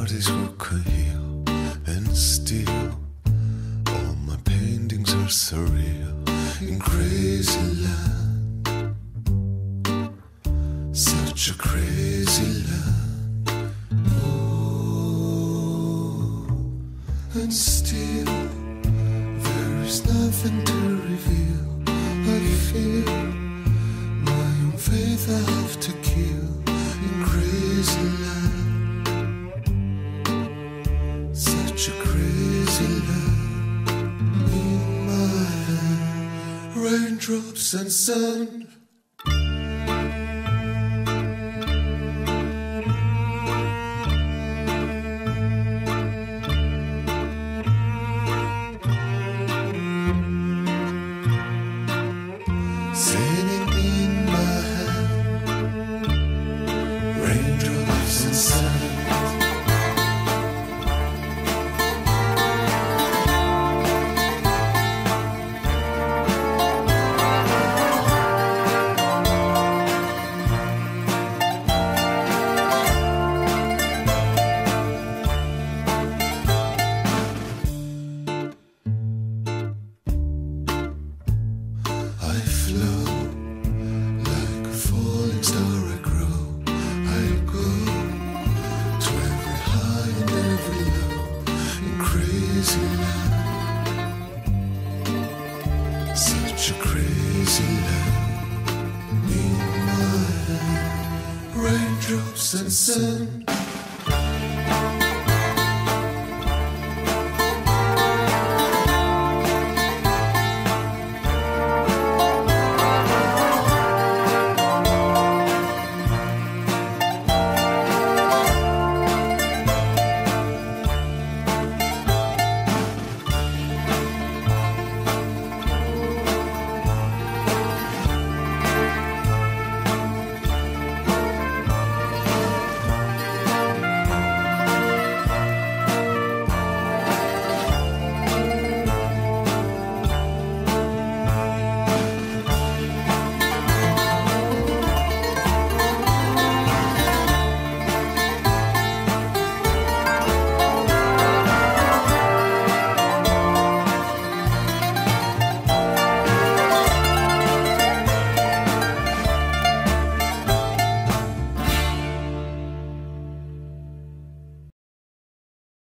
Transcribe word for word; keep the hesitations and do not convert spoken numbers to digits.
bodies were coil and steel. All my paintings are surreal in crazy land. Such a crazy land. Oh, and still there is nothing to reveal. I feel my own faith I have to kill in crazy land. Such a crazy land in my hand. Raindrops and sun. Singing in my hand. Raindrops and sun. I flow like a falling star. I grow. I go to every high and every low in crazy land. Such a crazy land in my hand. Raindrops and sun.